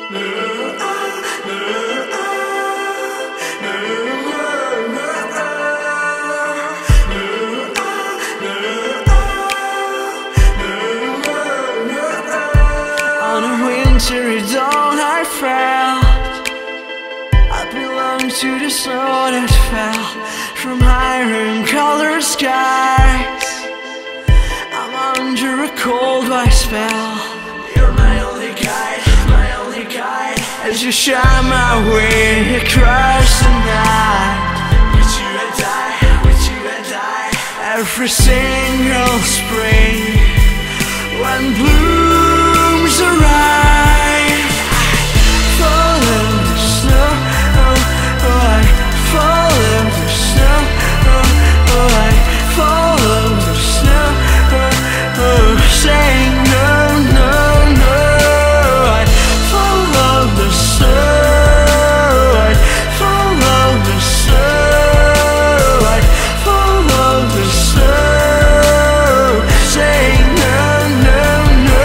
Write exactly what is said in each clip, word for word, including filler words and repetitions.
On a wintry dawn I felt I belonged to the snow that fell from iron-colored skies. I'm under a cold white spell. You're my only guide, my only guide, as you shine my way across the night. With you and I, with you and I, every single spring when blooms arrive, I follow the snow, oh, oh, I follow the snow, oh, oh, I follow the snow, oh, oh, saying no, no, no, I follow the snow, I follow the snow, I follow the snow, saying no, no, no,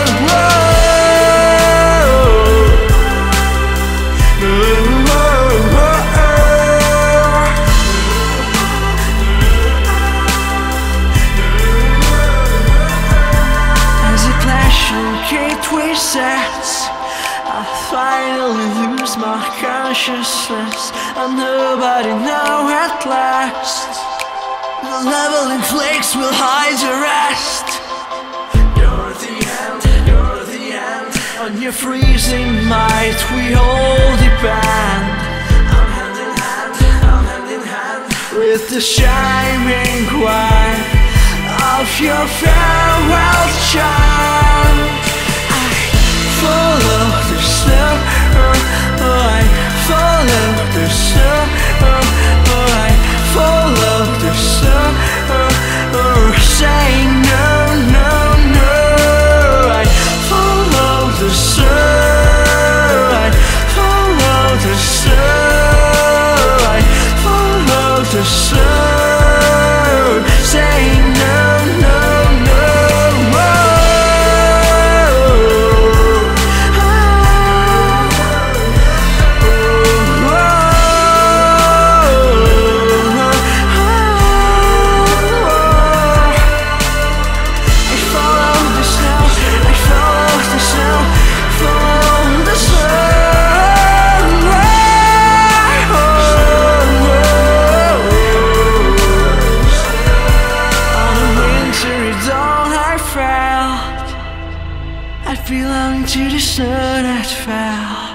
oh, oh, oh, oh. As a glacial gateway sets, I finally lose my consciousness, and nobody know at last. The leveling flakes will hide the rest. You're the end, you're the end. On your freezing might we all depend. I'm hand in hand, I'm hand in hand with the shining quiet of your farewell chant. I follow the snow, oh, oh, I follow the snow, oh, oh, I follow the snow, oh, oh, saying no, no, no, I follow the snow, I follow the snow, I follow the snow, saying no, no, no, oh, I belong to the snow that fell.